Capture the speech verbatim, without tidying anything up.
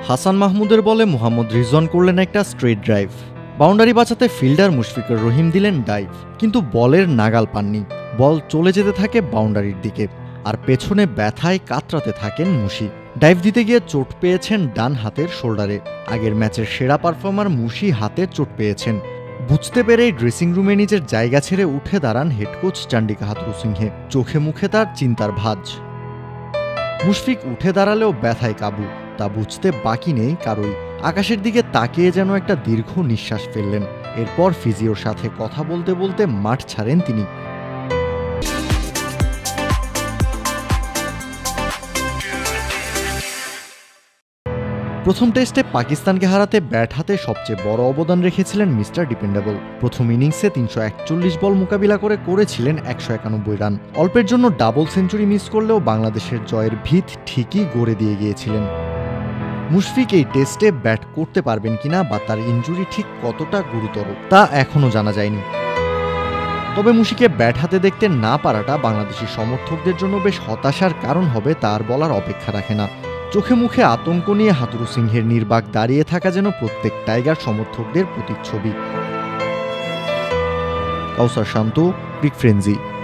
হাসান মাহমুদের বলে মোহাম্মদ রিজওয়ান করলেন একটা স্ট্রেট ড্রাইভ। বাউন্ডারি বাঁচাতে ফিল্ডার মুশফিকুর রহিম দিলেন ডাইভ, কিন্তু বলের নাগাল পাননি। বল চলে যেতে থাকে বাউন্ডারির দিকে, আর পেছনে ব্যথায় কাতরাতে থাকেন মুশি। ডাইভ দিতে গিয়ে চোট পেয়েছেন ডান হাতের শোল্ডারে। আগের ম্যাচের সেরা পারফর্মার মুশি হাতে চোট পেয়েছেন। বুঝতে পেরেই ড্রেসিং রুমে নিজের জায়গা ছেড়ে উঠে দাঁড়ান হেড কোচ চান্ডিকা হাথুরুসিংহে। চোখে মুখে তার চিন্তার ভাঁজ। মুশফিক উঠে দাঁড়ালেও ব্যথায় কাবু, তা বুঝতে বাকি নেই কারোই। আকাশের দিকে তাকিয়ে যেন একটা দীর্ঘ নিঃশ্বাস ফেললেন। এরপর ফিজিওর সাথে কথা বলতে বলতে মাঠ ছাড়েন তিনি। প্রথম টেস্টে পাকিস্তানকে হারাতে ব্যাট হাতে সবচেয়ে বড় অবদান রেখেছিলেন মিস্টার ডিপেন্ডেবল। প্রথম ইনিংসে তিনশো একচল্লিশ বল মোকাবিলা করে করেছিলেন একশো একানব্বই রান। অল্পের জন্য ডাবল সেঞ্চুরি মিস করলেও বাংলাদেশের জয়ের ভিত ঠিকই গড়ে দিয়ে গিয়েছিলেন। মুশফিক এই টেস্টে ব্যাট করতে পারবেন কিনা বা তার ইনজুরি ঠিক কতটা গুরুতর তা এখনও জানা যায়নি। তবে মুশিকে ব্যাট হাতে দেখতে না পারাটা বাংলাদেশি সমর্থকদের জন্য বেশ হতাশার কারণ হবে তার বলার অপেক্ষা রাখে না। চোখে মুখে আতঙ্ক নিয়ে হাথুরুসিংহের নির্বাক দাঁড়িয়ে থাকা যেন প্রত্যেক টাইগার সমর্থকদের প্রতিচ্ছবি। Kawsar Shanto, Crick frenzy.